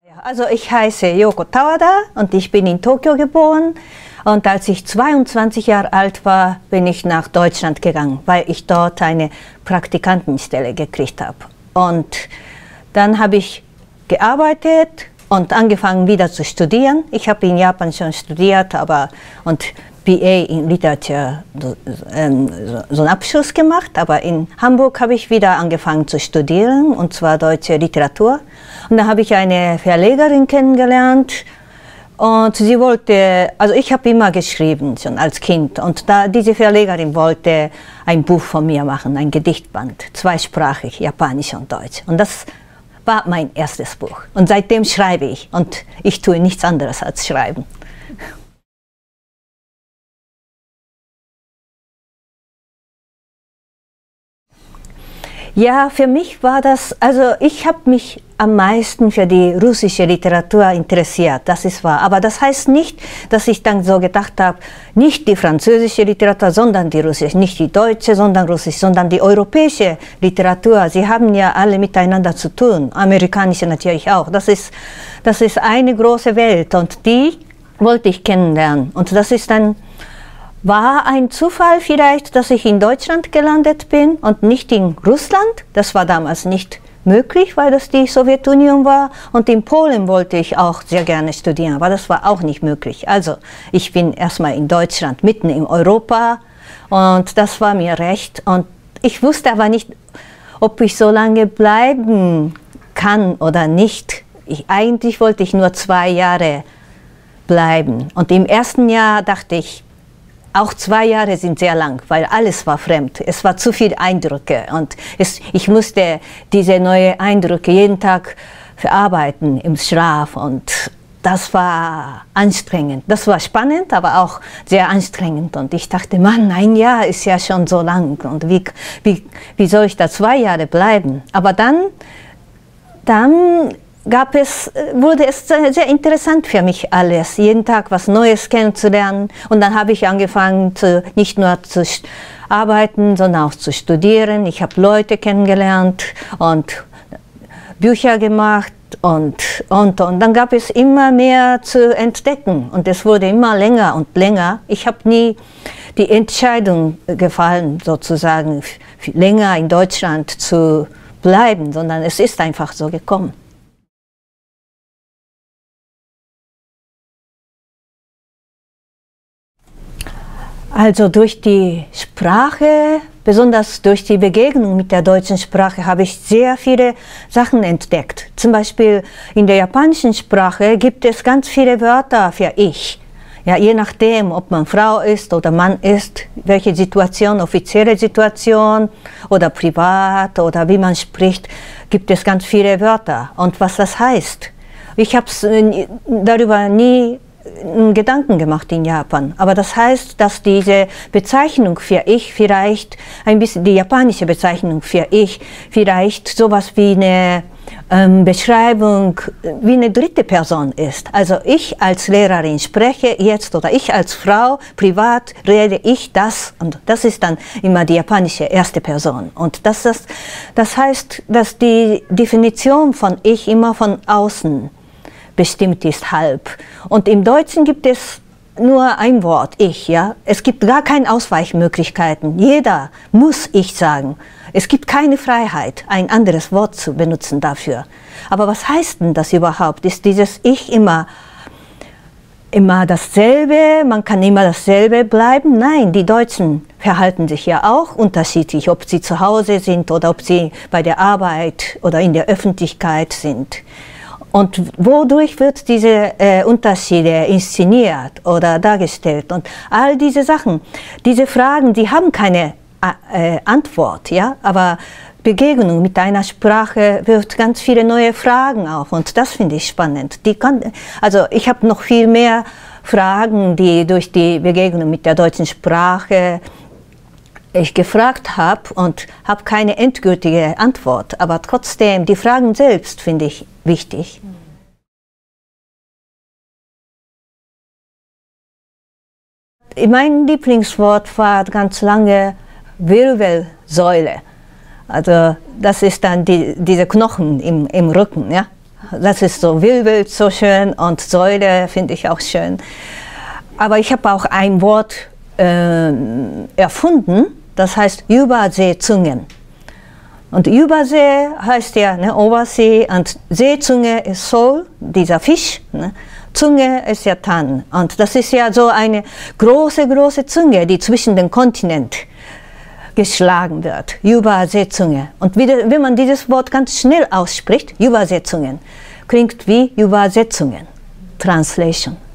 Also ich heiße Yoko Tawada und ich bin in Tokio geboren. Und als ich 22 Jahre alt war, bin ich nach Deutschland gegangen, weil ich dort eine Praktikantenstelle gekriegt habe. Und dann habe ich gearbeitet und angefangen wieder zu studieren. Ich habe in Japan schon studiert, und BA in Literature, so einen Abschluss gemacht, aber in Hamburg habe ich wieder angefangen zu studieren, und zwar deutsche Literatur. Und da habe ich eine Verlegerin kennengelernt, und sie wollte, also ich habe immer geschrieben, schon als Kind, und diese Verlegerin wollte ein Buch von mir machen, ein Gedichtband, zweisprachig, Japanisch und Deutsch. Und das war mein erstes Buch. Und seitdem schreibe ich, und ich tue nichts anderes als schreiben. Ja, für mich war das, also ich habe mich am meisten für die russische Literatur interessiert, das ist wahr. Aber das heißt nicht, dass ich dann so gedacht habe, nicht die französische Literatur, sondern die russische, nicht die deutsche, sondern russisch, sondern die europäische Literatur. Sie haben ja alle miteinander zu tun, amerikanische natürlich auch. Das ist eine große Welt, und die wollte ich kennenlernen. Und das ist dann... War ein Zufall vielleicht, dass ich in Deutschland gelandet bin und nicht in Russland. Das war damals nicht möglich, weil das die Sowjetunion war. Und in Polen wollte ich auch sehr gerne studieren, aber das war auch nicht möglich. Also ich bin erstmal in Deutschland, mitten in Europa, und das war mir recht. Und ich wusste aber nicht, ob ich so lange bleiben kann oder nicht. Eigentlich wollte ich nur 2 Jahre bleiben. Und im ersten Jahr dachte ich, auch 2 Jahre sind sehr lang, weil alles war fremd. Es war zu viele Eindrücke, und ich musste diese neuen Eindrücke jeden Tag verarbeiten im Schlaf, und das war anstrengend. Das war spannend, aber auch sehr anstrengend, und ich dachte, Mann, 1 Jahr ist ja schon so lang, und wie soll ich da 2 Jahre bleiben? Aber dann wurde es sehr interessant für mich alles, jeden Tag was Neues kennenzulernen. Und dann habe ich angefangen, nicht nur zu arbeiten, sondern auch zu studieren. Ich habe Leute kennengelernt und Bücher gemacht, und dann gab es immer mehr zu entdecken, und es wurde immer länger und länger. Ich habe nie die Entscheidung gefallen, sozusagen länger in Deutschland zu bleiben, sondern es ist einfach so gekommen. Also durch die Sprache, besonders durch die Begegnung mit der deutschen Sprache, habe ich sehr viele Sachen entdeckt. Zum Beispiel in der japanischen Sprache gibt es ganz viele Wörter für Ich. Ja, je nachdem, ob man Frau ist oder Mann ist, welche Situation, offizielle Situation oder privat oder wie man spricht, gibt es ganz viele Wörter. Und was das heißt, ich habe darüber nie Gedanken gemacht in Japan. Aber das heißt, dass diese Bezeichnung für Ich vielleicht ein bisschen, die japanische Bezeichnung für Ich vielleicht sowas wie eine Beschreibung, wie eine dritte Person ist. Also ich als Lehrerin spreche jetzt, oder ich als Frau privat rede ich das, und das ist dann immer die japanische erste Person. Und das heißt, dass die Definition von Ich immer von außen bestimmt ist, halb. Und im Deutschen gibt es nur ein Wort, Ich. Ja? Es gibt gar keine Ausweichmöglichkeiten. Jeder muss Ich sagen. Es gibt keine Freiheit, ein anderes Wort zu benutzen dafür. Aber was heißt denn das überhaupt? Ist dieses Ich immer dasselbe? Man kann immer dasselbe bleiben? Nein, die Deutschen verhalten sich ja auch unterschiedlich, ob sie zu Hause sind oder ob sie bei der Arbeit oder in der Öffentlichkeit sind. Und wodurch wird diese Unterschiede inszeniert oder dargestellt? Und all diese Sachen, diese Fragen, die haben keine Antwort, ja? Aber Begegnung mit einer Sprache wirft ganz viele neue Fragen auf, und das finde ich spannend. Also ich habe noch viel mehr Fragen, die durch die Begegnung mit der deutschen Sprache ich gefragt habe, und habe keine endgültige Antwort, aber trotzdem, die Fragen selbst finde ich wichtig. Mein Lieblingswort war ganz lange Wirbelsäule. Also das ist dann diese Knochen im Rücken, ja? das ist so Wild so schön und Säule finde ich auch schön. Aber ich habe auch ein Wort erfunden, das heißt Überseezungen. Und Übersee heißt ja Oversee und Seezunge ist Soul, dieser Fisch. Ne? Zunge ist ja Tan. Und das ist ja so eine große Zunge, die zwischen den Kontinenten geschlagen wird. Übersetzungen. Und wenn man dieses Wort ganz schnell ausspricht, Übersetzungen, klingt wie Übersetzungen. Translation.